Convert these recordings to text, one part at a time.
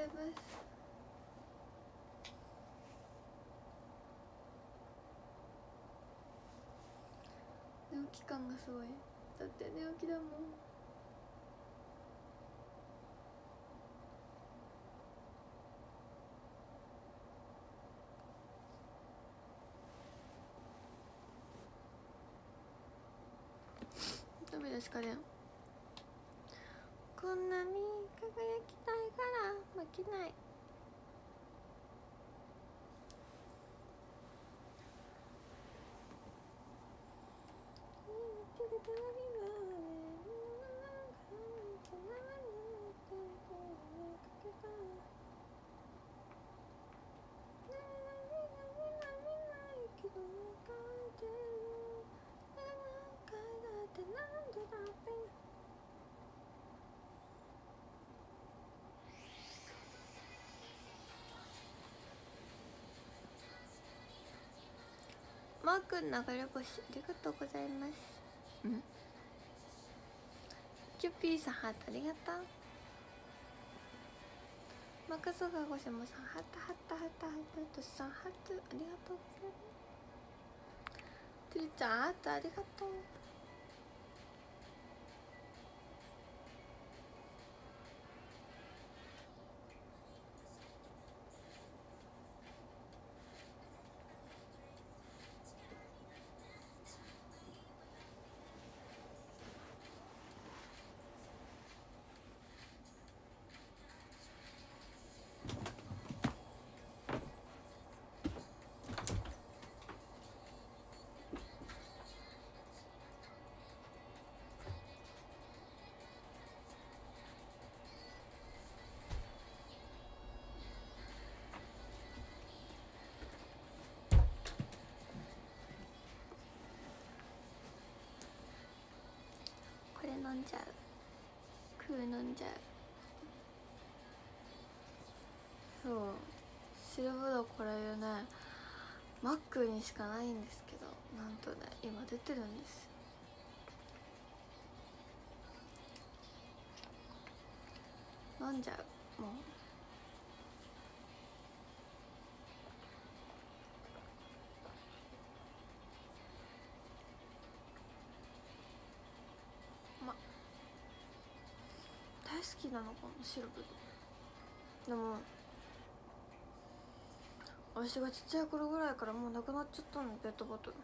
ます。寝起き感がすごい。だって寝起きだもん。ダメですかね。こんなに輝きたいから負けない。マー君流れ星ありがとうございます。キュピーさんハートありがとう。マカソガゴシモさんハートハートハートハート。トシさんハートありがとうございます。トリちゃんハートありがとう。これ飲んじゃう。飲んじゃう。そう白ぶどう、これねマックにしかないんですけど、なんとね今出てるんですよ。飲んじゃう。もう大好きなのかも、白ぶどう。でも私がちっちゃい頃ぐらいからもうなくなっちゃったの、ペットボトル。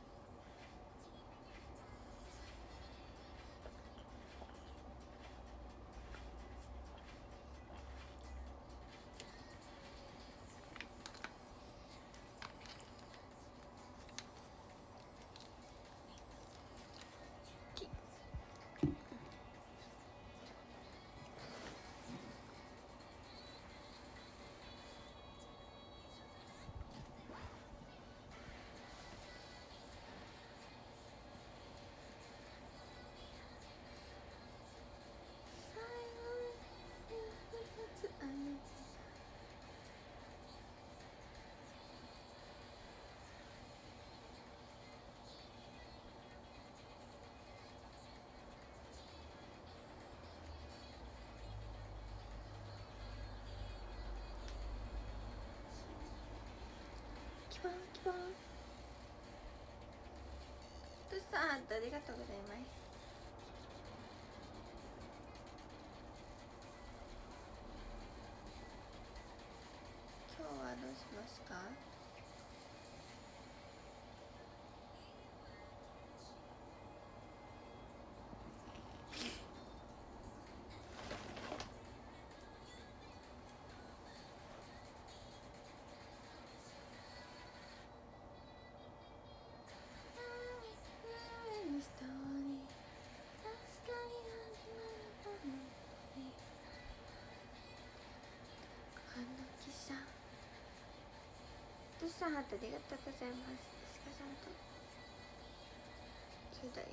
キバンキバン。トシさんありがとうございます。今日はどうしますか？トシさんハートありがとうございます。石川さんとそうだよ、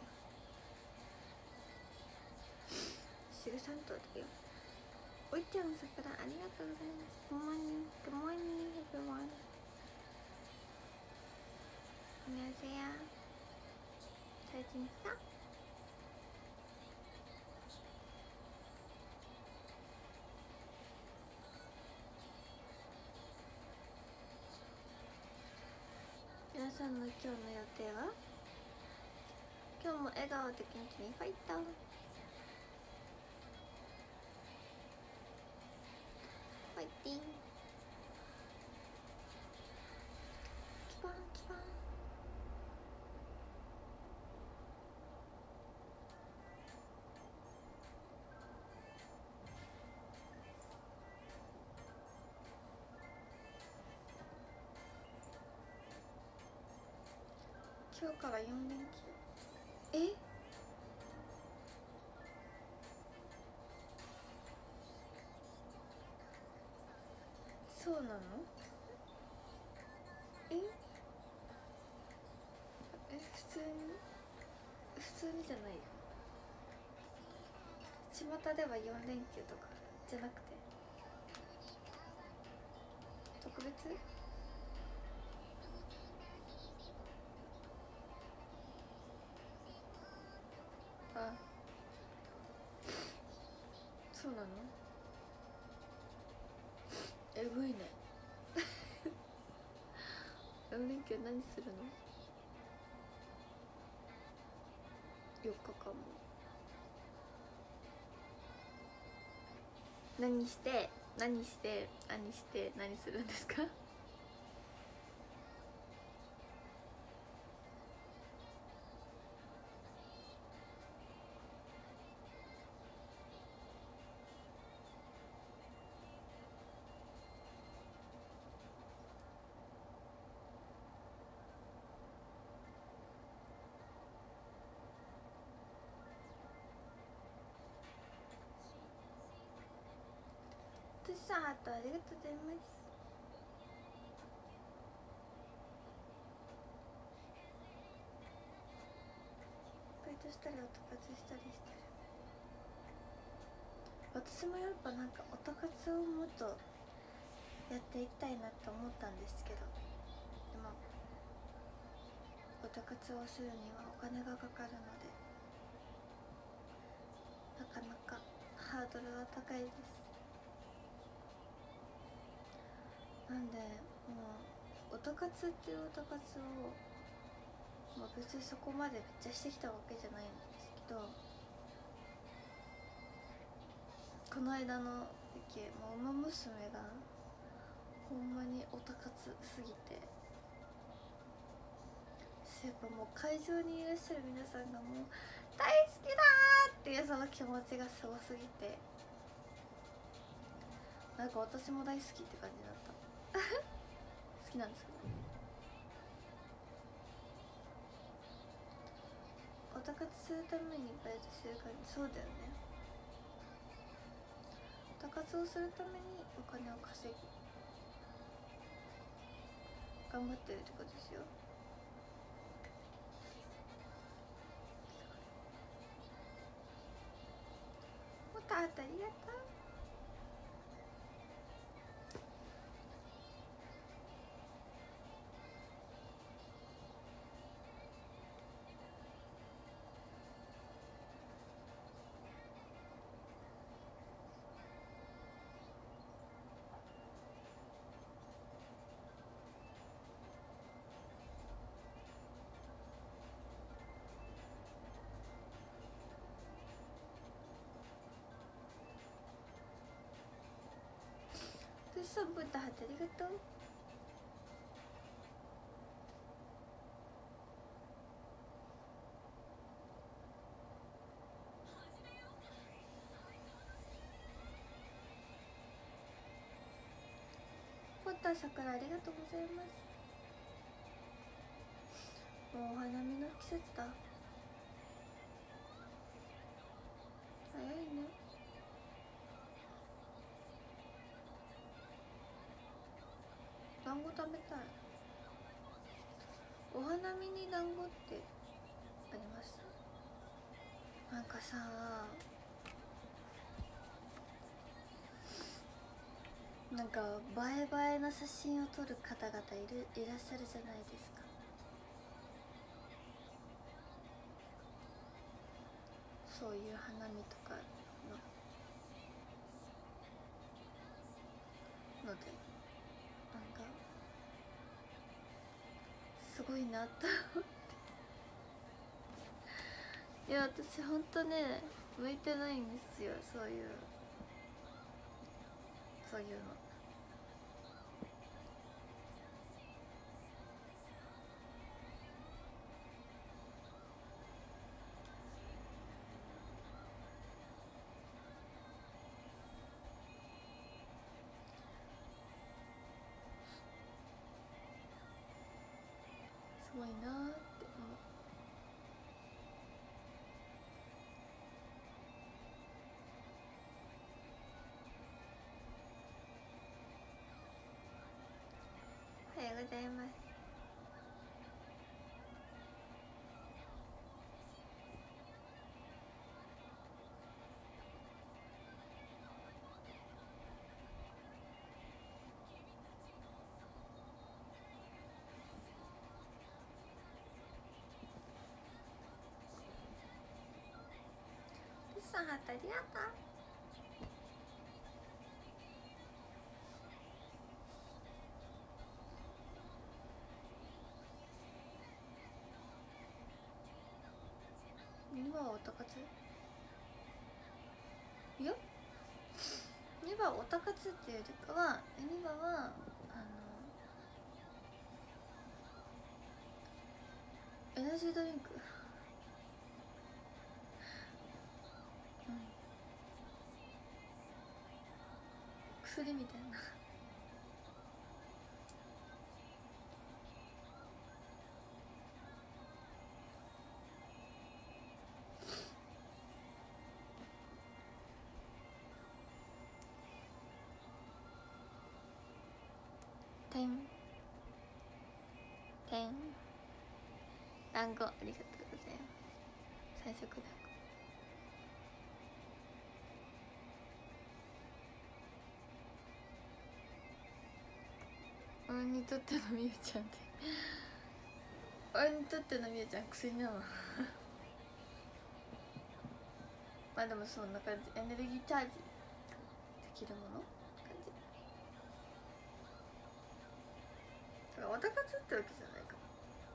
石川さんとだよ。おいちゃん桜ありがとうございます。Good morning, good morning everyone。안녕하세요。잘 지냈어？ さんの今日の予定は？今日も笑顔で元気にファイト。ファイティン。キパンキパン。今日から4連休。え？そうなの？え？普通にじゃないよ。巷では4連休とかじゃなくて特別？あ、そうなの？えぐいね。4連休何するの？4日間も何して何するんですか？トゥッさんハートありがとうございます。バイトしたり音活したりしてる。私もやっぱなんか音活をもっとやっていきたいなと思ったんですけど、でも音活をするにはお金がかかるのでなかなかハードルは高いです。なんでもう音活っていう音活を、別にそこまでめっちゃしてきたわけじゃないんですけど、この間の時もう馬娘がほんまに音活すぎて、やっぱもう会場にいらっしゃる皆さんがもう大好きだーっていうその気持ちがすごすぎて、なんか私も大好きって感じだった好きなんですけど、音活するためにバイトしてる感じ。そうだよね。音活をするためにお金を稼ぎ頑張ってるってことですよ。もっとあったありがとう。トゥッさんブッダハートありがとう。ポッター桜ありがとうございます。もうお花見の季節だ。早いね。団子食べたい。お花見に団子ってあります？なんかさ、なんか映え映えな写真を撮る方々いらっしゃるじゃないですか。そういう花見とかので、なんかすごいなと思って。いや私ほんとね向いてないんですよ、そういうの。すごいなって思う。おはようございます。リスさんハートありがとう。2番はオタ活？いや2番オタ活っていうよりかは2番はエナジードリンク薬みたいな。てんてん団子ありがとうございます。最速団子。俺にとってのみゆちゃんって俺にとってのみゆちゃん薬なの。まあでもそんな感じ、エネルギーチャージできるもの感じ。だからオタ活ってわけじゃないかも。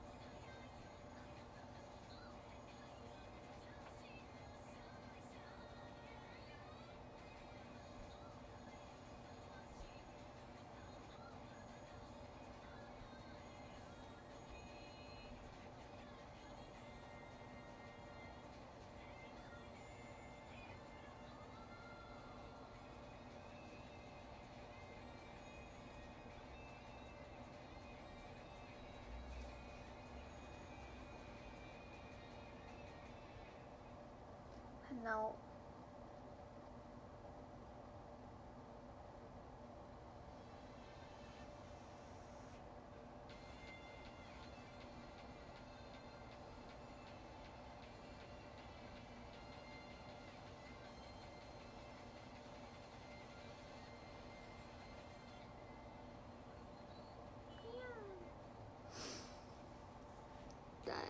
鼻をだい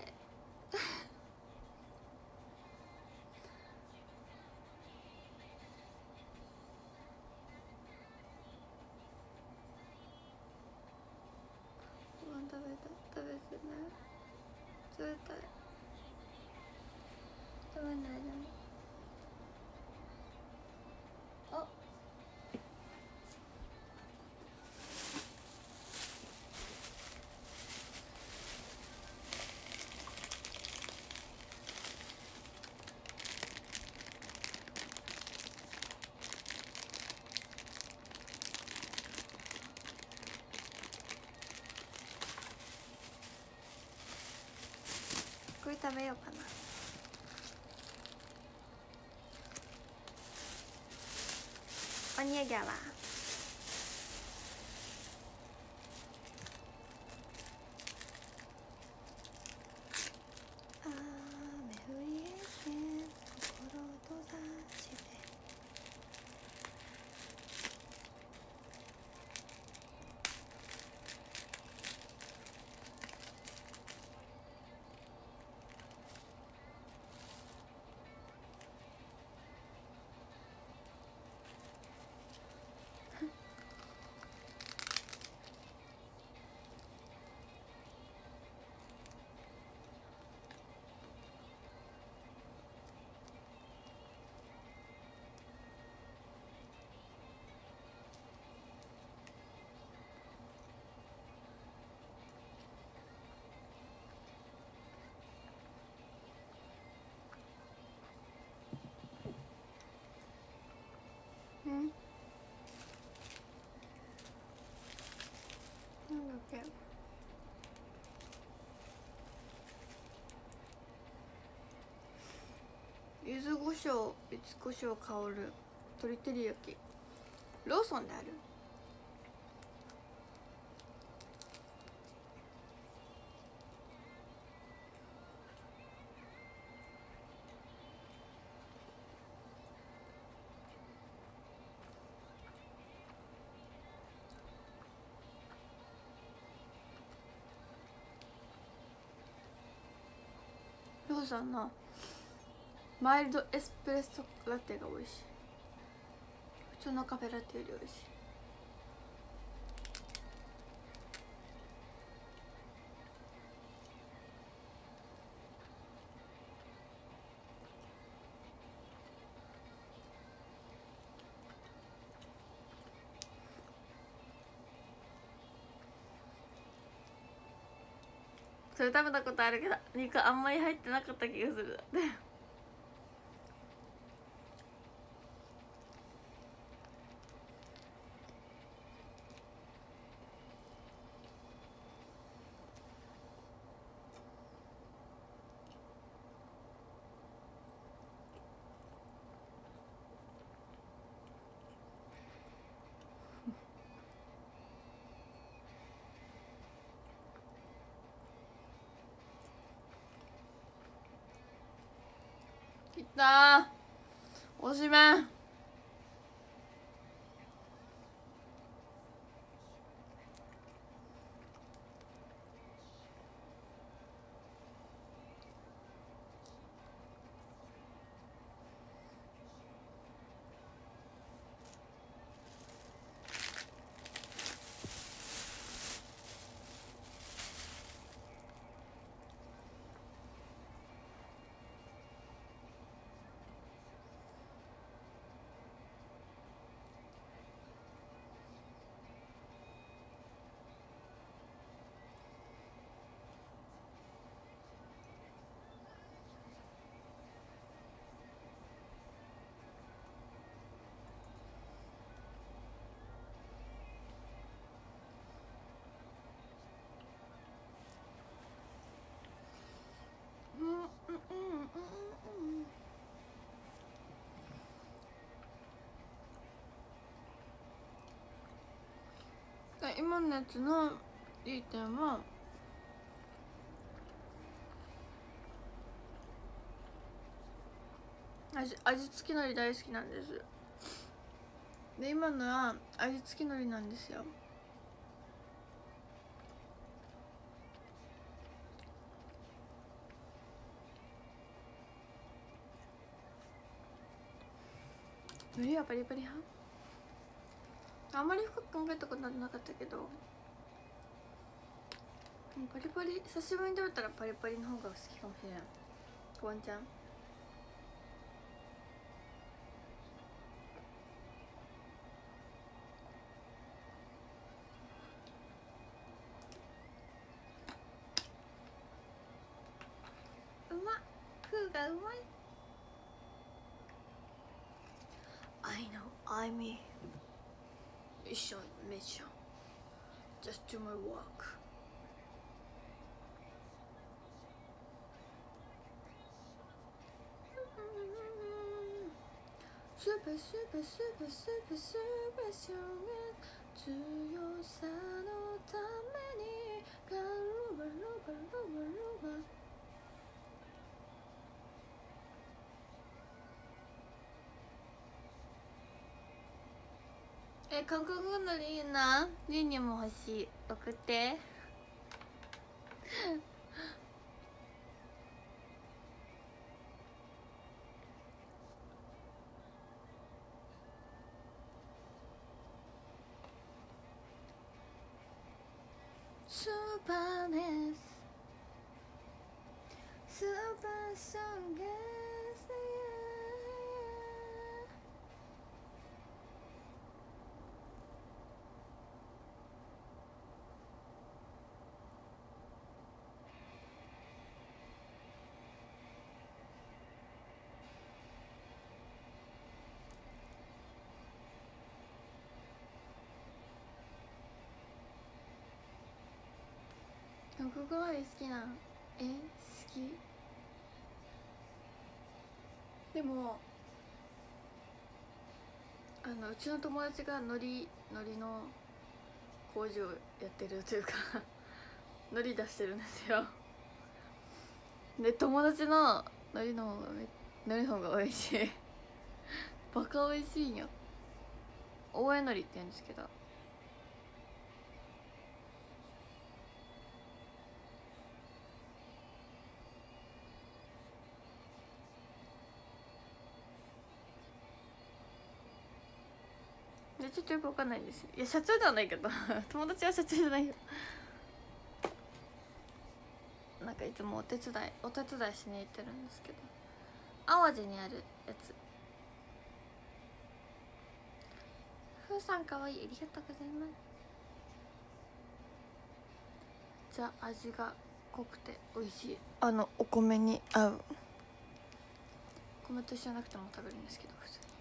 ご飯食べてない食べたい。食べないでもあこれ食べようかな。おにゃぎゃわ雨降りえて心閉ざして柚子胡椒、柚子胡椒香る鶏照り焼き、ローソンである。ローソンのマイルドエスプレッソラテが美味しい。普通のカフェラテより美味しい。それ食べたことあるけど肉あんまり入ってなかった気がする。いったー、おしめん。今のやつのいい点は味付き海苔大好きなんです。で今のは味付き海苔なんですよ。海苔はパリパリ派。あんまり深く考えたことなかったけど、パリパリ久しぶりに食べたらパリパリの方が好きかもしれない。ワンちゃんうまっ、風がうまい。 I know I'm me. ミッションミッション Just do my work. スーパースーパースーパースーパースーパー少年、強さのためにガルバルバルバルバ。韓国語のりいな、りんにも欲しい、送って。スーパーネス、スーパーソングス、 どこぐらい好きなん？好き。でもうちの友達が海苔の工場やってるというか海苔出してるんですよ。で友達の海苔の方が美味しいバカ美味しいんよ。大江海苔って言うんですけど、でちょっとよくわかんないんですよ。いや社長ではないけど友達は社長じゃないよ。なんかいつもお手伝いしに行ってるんですけど、淡路にあるやつ。ふうさんかわいい、ありがとうございます。じゃあ味が濃くて美味しいお米に合う。米と一緒じゃなくても食べるんですけど、普通に。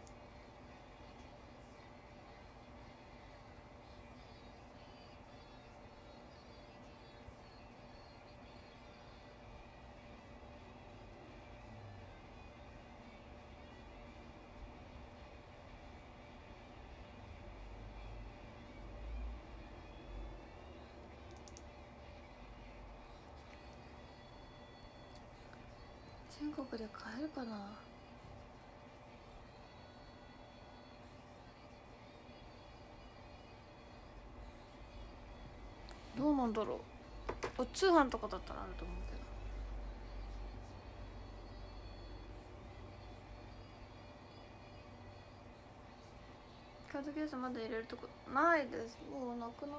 全国で買えるかな。どうなんだろう。通販とかだったらあると思うけど。カードケースまだ入れるとこないです。もうなくなった。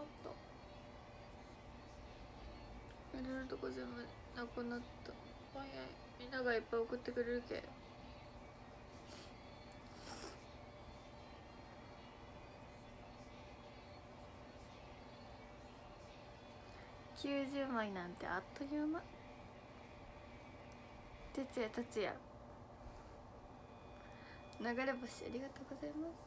入れるとこ全部なくなった。早い。みんながいっぱい送ってくれるけ。90枚なんてあっという間。哲也達也、流れ星ありがとうございます。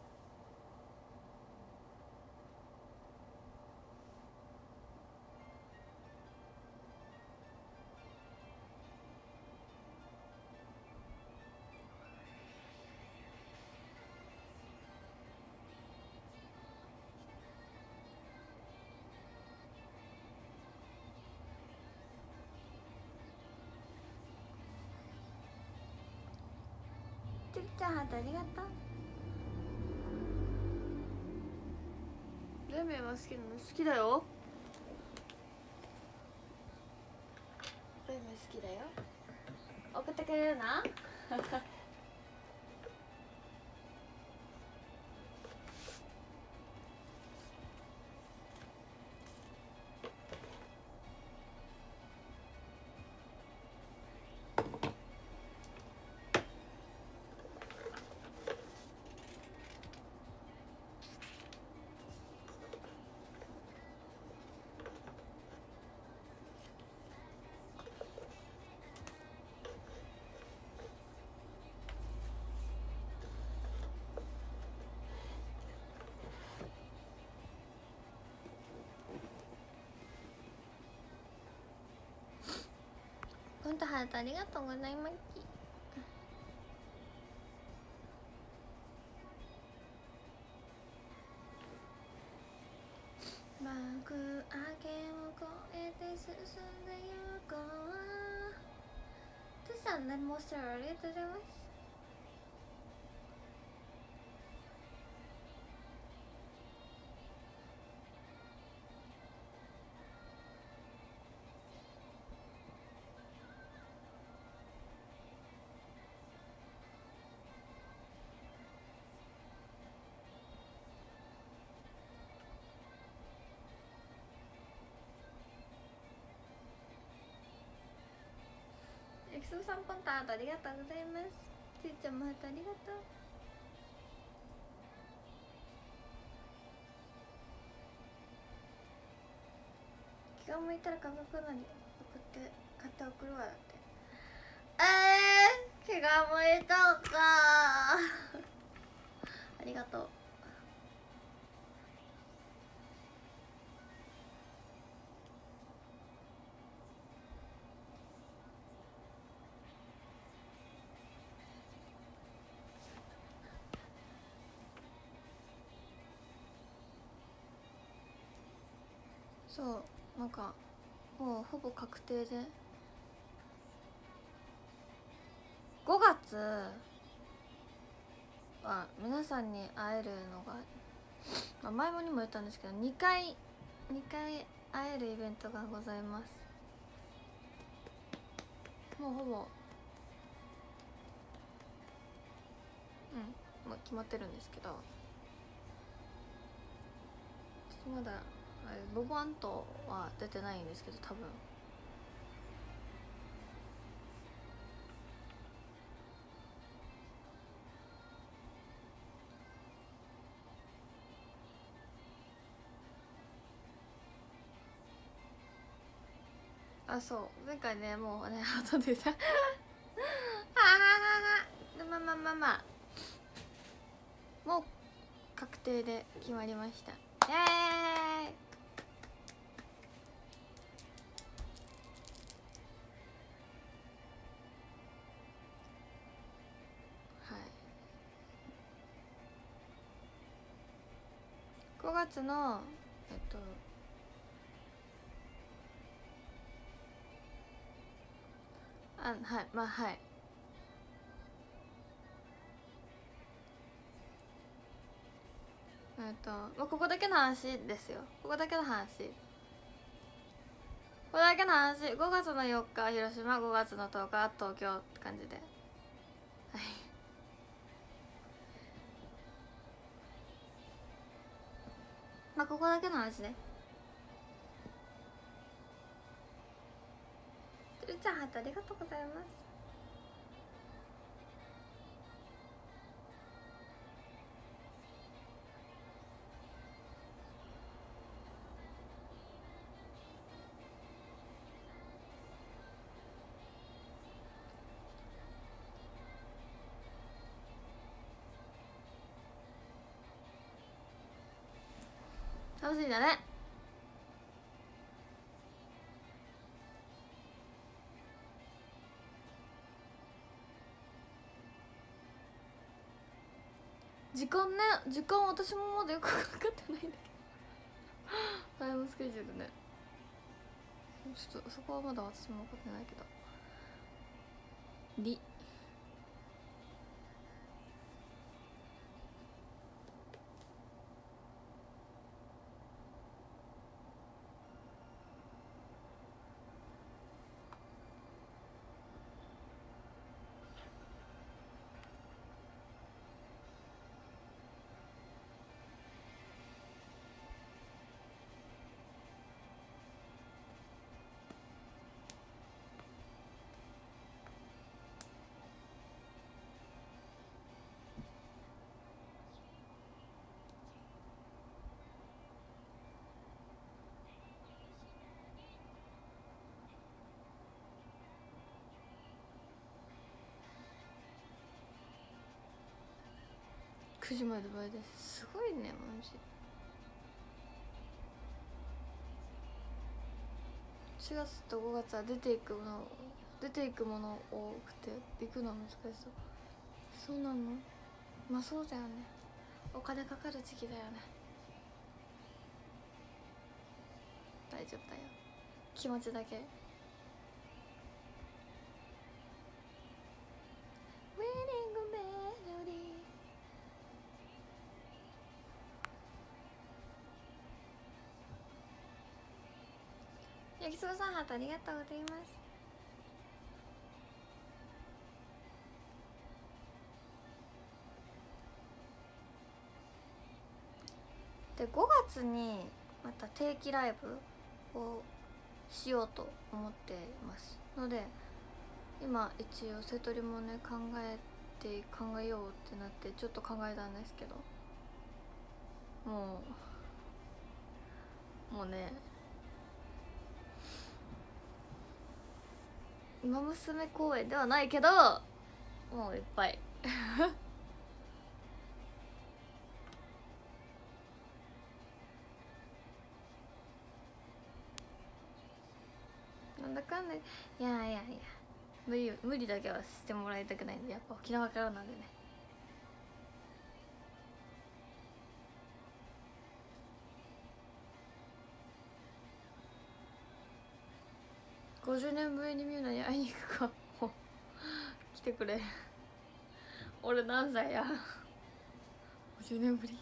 てるちゃんハートありがとう。冷麺は好きなの？好きだよ。冷麺好きだよ。送ってくれるなほんとハートありがとうございます。幕開けを越えて進んでゆこう。トゥさん、レモンスターありがとうございます。エクソさんポンタートありがとうございます。つーちゃんもハートありがとう。気が向いたら価格なに送って買って送るわだって。気が向いたかありがとう。 そうなんかもうほぼ確定で5月は皆さんに会えるのが、まあ、前もにも言ったんですけど2回会えるイベントがございます。もうほぼもう決まってるんですけど、ちょっとまだボボアントは出てないんですけど多分そう前回ねもうね後でさまあもう確定で決まりました。イエーイ。5月のはいまあはいまあ、ここだけの話ですよ。ここだけの話5月の4日広島、5月の10日東京って感じで、はいまあここだけの話ね。つるちゃんハートありがとうございます。楽しいんだね。時間私もまだよく分かってないんだけどタイムスケジュールね、ちょっとそこはまだ私も分かってないけど9時まで倍です。すごいねマジ。4月と5月は出ていくもの多くて行くの難しそう。そうなの。まあそうだよね、お金かかる時期だよね。大丈夫だよ、気持ちだけ。ウェディングメロディー。焼きそばさんハートありがとうございます。で5月にまた定期ライブをしようと思っていますので、今一応瀬戸りもね考えようってなってちょっと考えたんですけど、もうね馬娘公演ではないけどもういっぱいなんだかんだいや無理だけはしてもらいたくないんで、やっぱ沖縄からなんでね。 50年ぶりに見るのに会いに行くか来てくれ。俺何歳や。50年ぶり。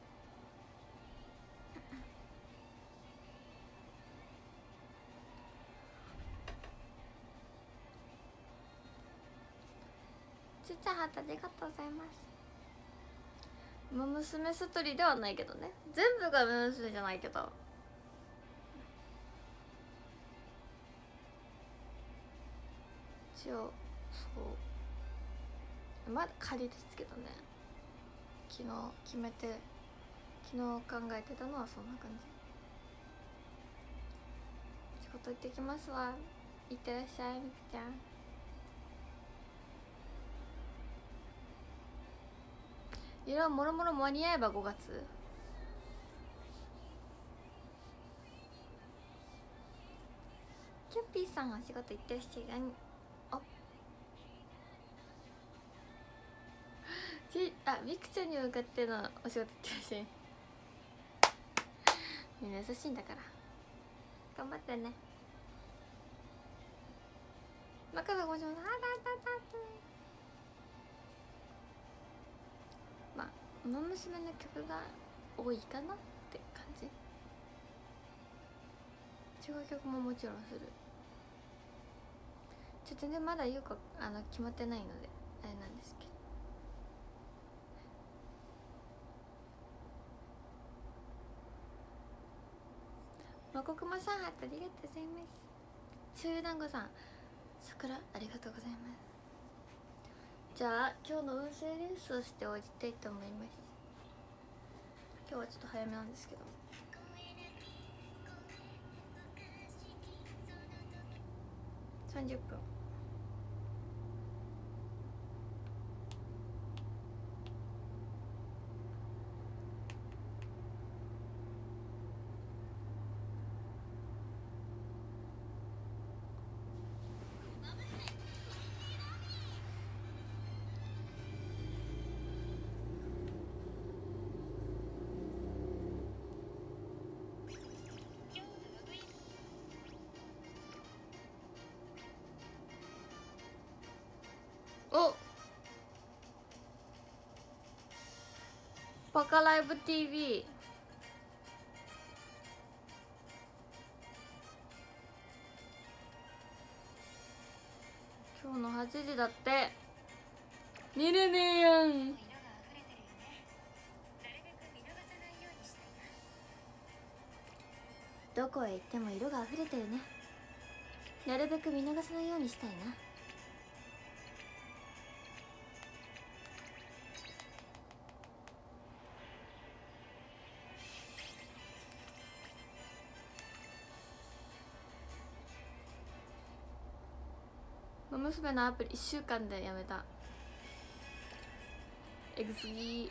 ちっちゃいハートありがとうございます。ウマ娘ストーリーではないけどね、全部がウマ娘じゃないけど、一応そうまだ仮ですけどね。昨日決めて、昨日考えてたのはそんな感じ。仕事行ってきますわ。いってらっしゃいみくちゃん。色もろもろ間に合えば5月。キュッピーさんお仕事行ってらっしゃい。あ、みくちゃんに向かってのお仕事行ってらっしゃい。みんな優しいんだから頑張ってね。中田ごちそうさまあウマ娘の曲が多いかなって感じ。違う曲ももちろんする。ちょっとねまだ言うか決まってないのであれなんですけど。まこくまさんハートありがとうございます。しょうゆ団子さん桜ありがとうございます。じゃあ今日の運勢レースをして終わりたいと思います。今日はちょっと早めなんですけど、30分。おバカライブ TV。 今日の8時だって。見れねえやん。どこへ行っても色が溢れてるね。なるべく見逃さないようにしたいな。娘のアプリ1週間でやめた。エグすぎ。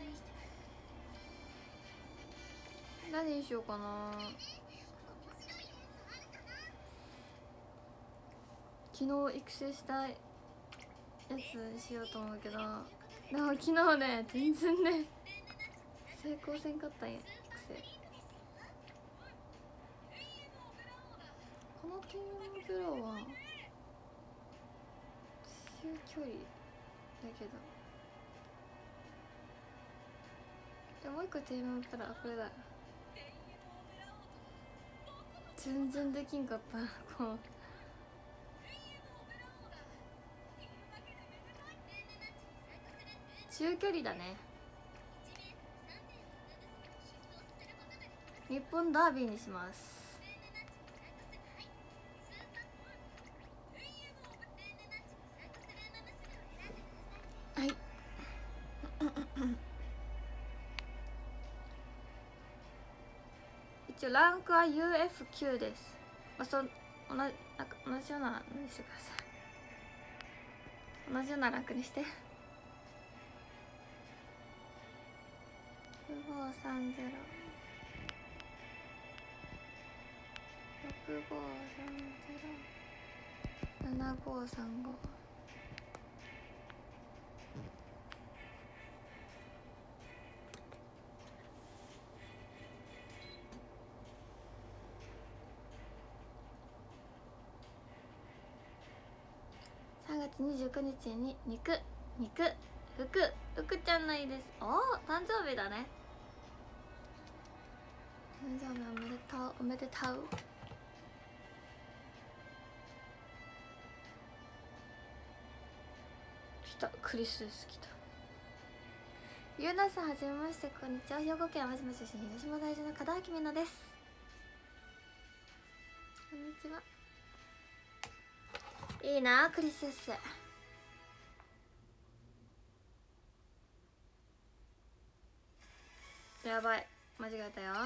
何にしようかな。 昨日育成したやつしようと思うけど、でも昨日ね全然ね成功せんかったんや育成。このテームブローは中距離だけど、でもう一個テーマブラこれだ。全然できんかったこの中距離だね。日本ダービーにします。はい一応ランクは UF9 です。同じようなのにしてください。同じようなランクにして。6530 6530 7535。3月29日に福ちゃんのいいです。おお誕生日だね。誕生日おめでとうおめでとう。来たクリスです来た。ゆうなさんはじめましてこんにちは。兵庫県淡路島出身広島在住の門脇美奈です。こんにちは。いいなクリスっす。やばい間違えたよ。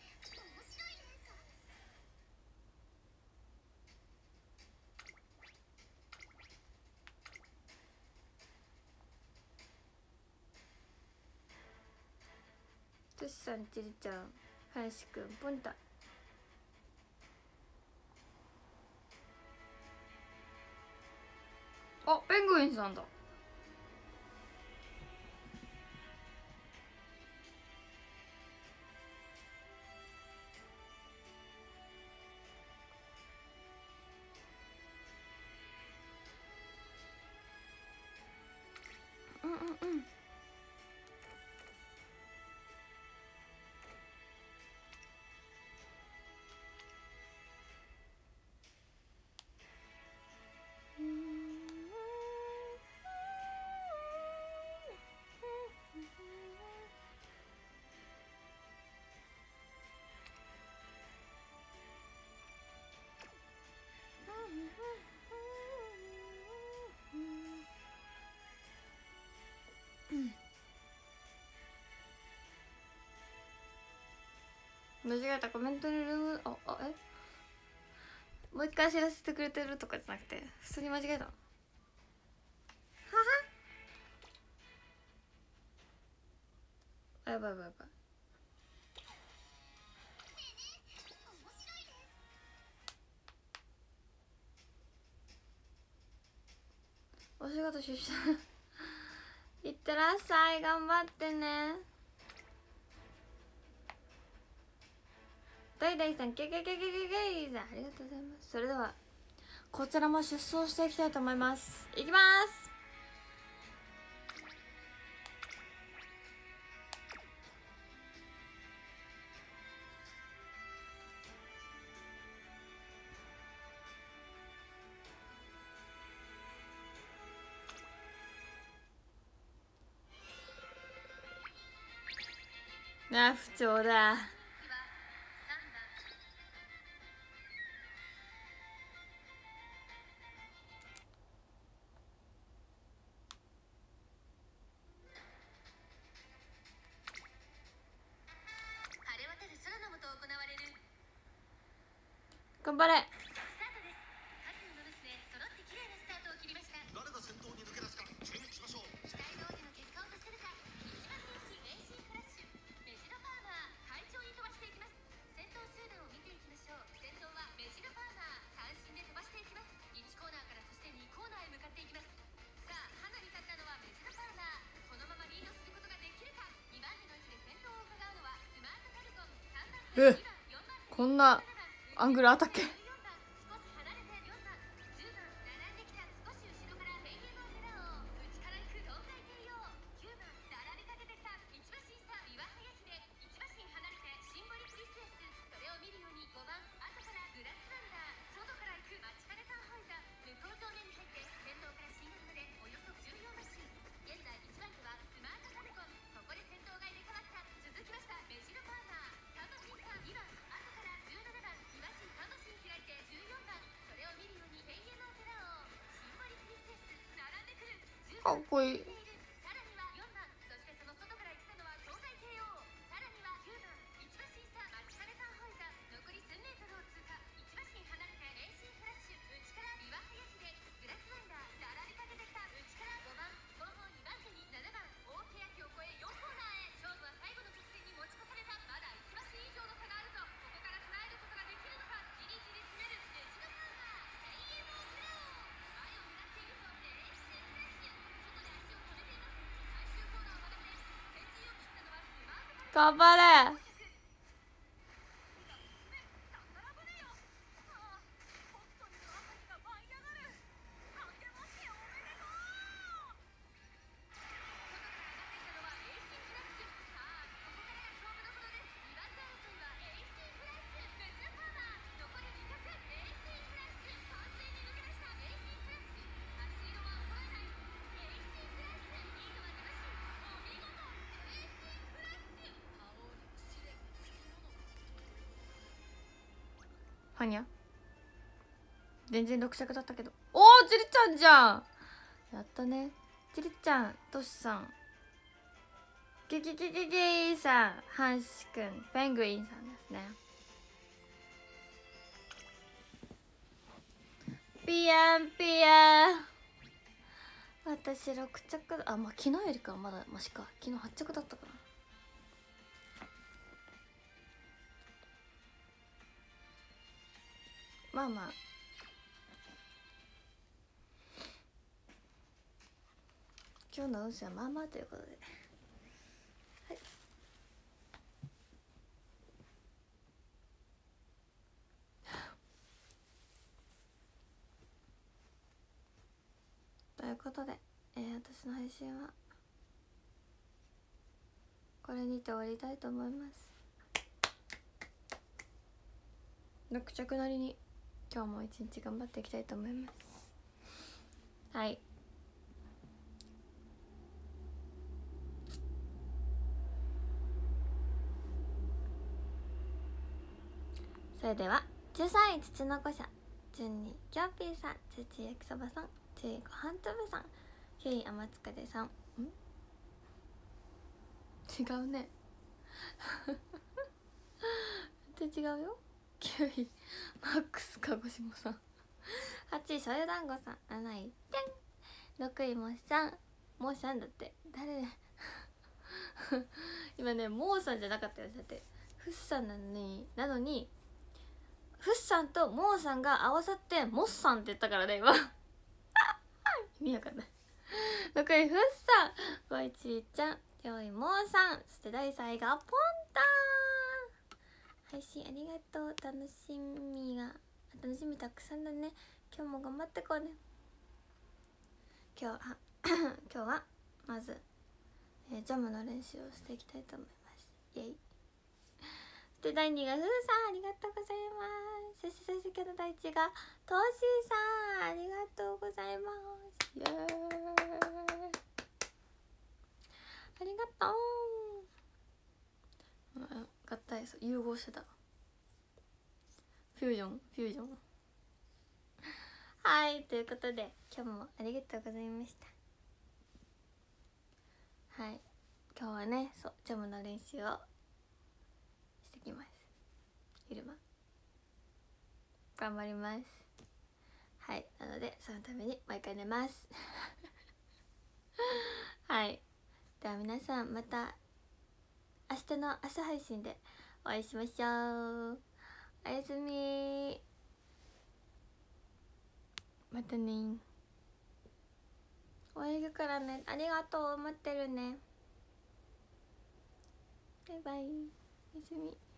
トシさんちりちゃん林くんポンタ。あペングインさんだ。うんうんうん。間違えた。コメントにルームもう一回知らせてくれてるとかじゃなくて普通に間違えた。ははやばいやばいやばい。お仕事出社いってらっしゃい。頑張ってね。ダイダイさんケケケケケケさんありがとうございます。それではこちらも出走していきたいと思います。いきます。あ不調だ。頑張れ。 こんなアングルあったっけ。かっこいい。頑張れ。はにゃ全然6尺だったけど。おお、ちりちゃんじゃん。やったね。ちりちゃん、としさん、ゲゲゲゲゲーさん、ハンシくん、ペングインさんですね。ピヤンピヤン。私6着。あ、まあ昨日よりかはまだマシか。昨日8着だったかな。まあまあ今日の運勢はまあまあということで、はい、ということで、私の配信はこれにて終わりたいと思います。6着なりに今日も一日頑張っていきたいと思います。はい、それでは13位土の子社、12位キョーピーさん、11位焼きそばさん、10位ごはんつぶさん、9位天塚でさん。違うね全然違うよ。9位マックス鹿児島さん、8位しょうゆだんごさん、7位てん、6位もっさん。もっさんだって誰今ね、もうさんじゃなかったよ。だってフッさんなのにフッさんとモーさんが合わさってモッさんって言ったからね今意味わかんない。6位フッさん、5位ちーちゃん、4位モーさん、そして第3位がポンタン。配信ありがとう。楽しみたくさんだね。今日も頑張ってこうね。今日はまず、ジャムの練習をしていきたいと思います。イエイ。で第2位がふーさん、ありがとうございます。そして今日の第1位がトーシーさん、ありがとうございます。イエーイ、ありがとう。合体融合してた。フュージョンはい、ということで今日もありがとうございました。はい、今日はね、そうジャムの練習をしてきます。昼間頑張ります。はい、なのでそのために毎回寝ますはい、では皆さんまた明日の朝配信でお会いしましょう。おやすみ。またね。おやすからね。ありがとう。待ってるね。バイバイ。おやすみ。